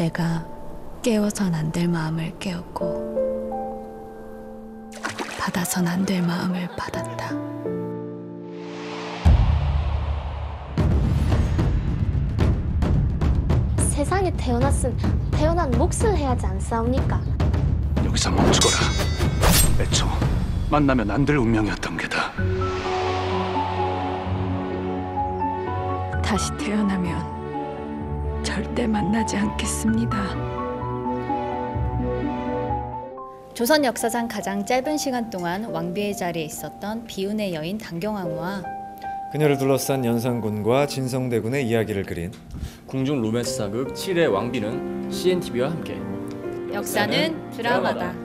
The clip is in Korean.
내가 깨워선 안 될 마음을 깨웠고 받아선 안 될 마음을 받았다. 세상에 태어났으면 태어난 몫을 해야지 않사옵니까? 여기서 멈추거라. 애초 만나면 안 될 운명이었던 게다. 다시 태어나면 절대 만나지 않겠습니다. 조선 역사상 가장 짧은 시간 동안 왕비의 자리에 있었던 비운의 여인 단경왕후와 그녀를 둘러싼 연산군과 진성대군의 이야기를 그린 궁중 로맨스 사극 7의 왕비는 CNTV와 함께 역사는 드라마다.